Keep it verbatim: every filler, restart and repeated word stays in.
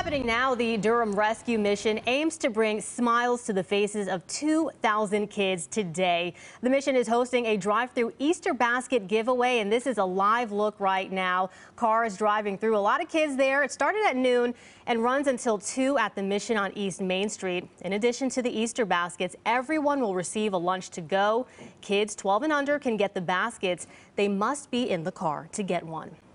Happening now, the Durham Rescue Mission aims to bring smiles to the faces of two thousand kids today. The mission is hosting a drive-through Easter basket giveaway, and this is a live look right now. Cars driving through, a lot of kids there. It started at noon and runs until two at the mission on East Main Street. In addition to the Easter baskets, everyone will receive a lunch to go. Kids twelve and under can get the baskets. They must be in the car to get one.